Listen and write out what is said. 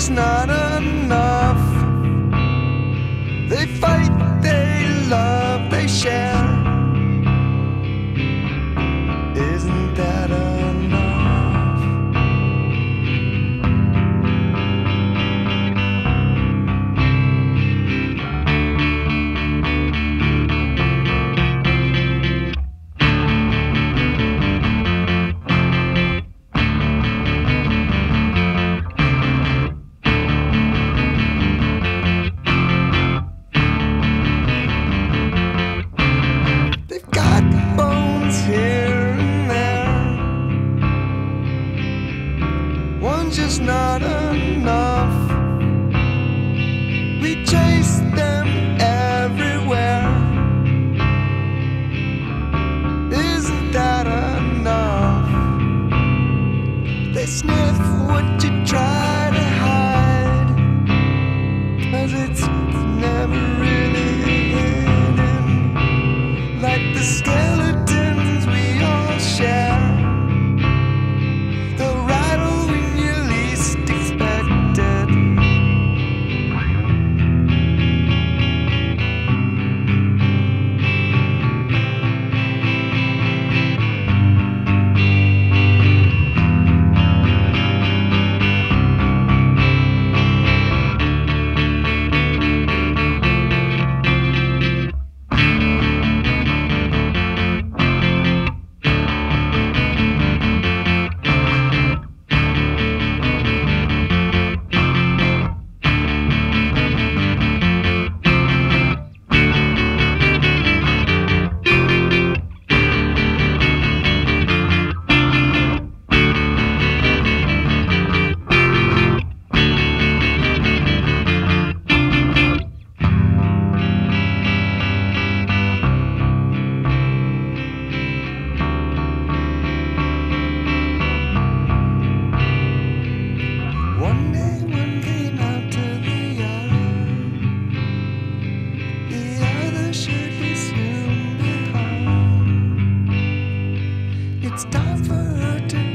just not enough. They fight, they love, they share. Isn't that enough? One's just not enough. We chase them everywhere. Isn't that enough? They sniff what you try to hide, 'cause it's never really hidden. Like the skeletons we all share. One day one came out to the yard. The other should be soon behind. It's time for her to